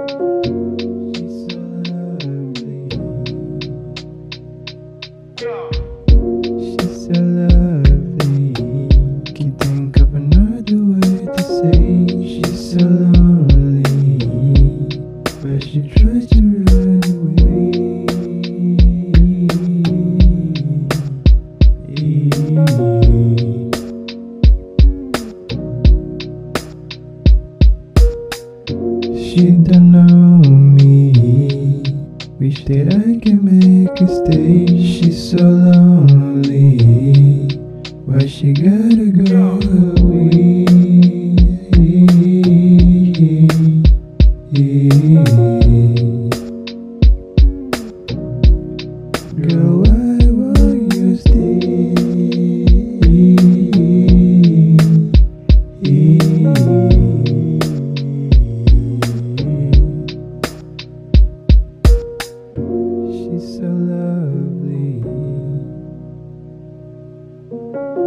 She's so lovely. Can't think of another word to say. She's so lonely, but she tries to run away. She don't know me. Wish that I can make her stay. She's so lonely. Why she gotta go away? Girl, why won't you stay? She's so lovely.